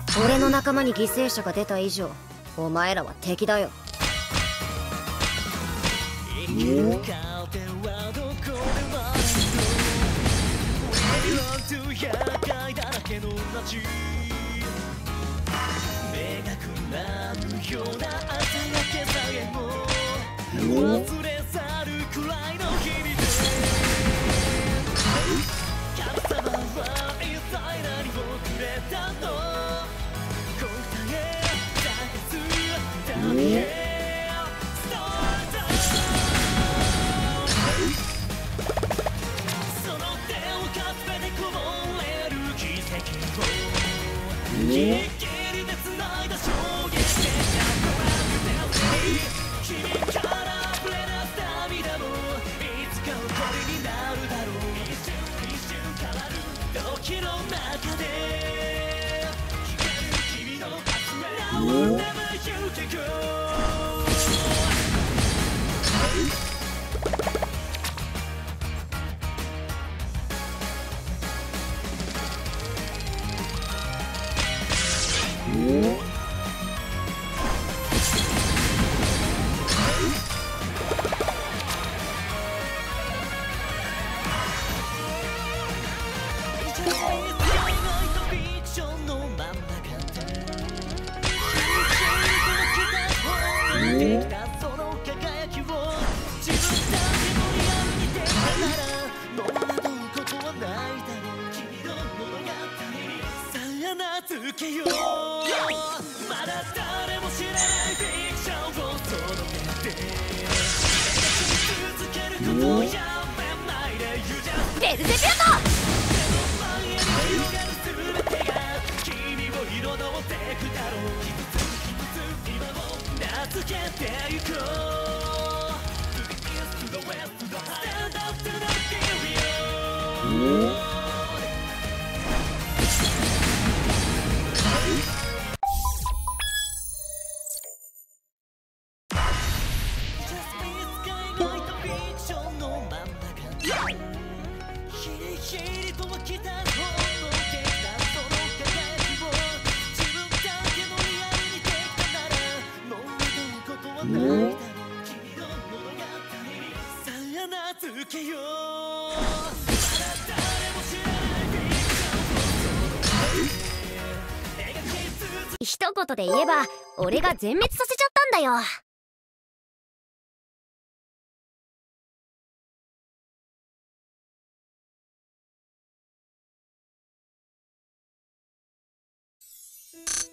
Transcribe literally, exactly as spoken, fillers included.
俺の仲間に犠牲者が出た以上お前らは敵だよ。 目がくらむような朝焼けさえも忘れ去るくらいの日々で神様は一体何をくれたの答え探す旅へスタートその手をかすめてこぼれる奇跡をギリギリで繋いだ衝撃で君から溢れ出す涙もいつかはこれになるだろう一瞬一瞬変わる時の中で光る君の集め Now or never you can go その輝きを自分だけのリアルにできたならもう惑うことはないだろう君の物語にさあ名付けようまだ誰も知らないフィクションを届けて続けることをやめないで You just ベルゼビュート目の前に広がる全てが君を彩ってくだろう一つ一つ今を名付けてゆこう To the east, to the west, to the high Stand up to the period ジャスミンスカイ描いたフィクションの真ん中でヒリヒリと湧き出すほんのできたその輝きを自分だけのリアルにできたならもう惑うことはないだろう君の物語にさあ名付けようまだ誰も知らないフィクションを届け描き続け一言で言えば俺が全滅させちゃったんだよ。 る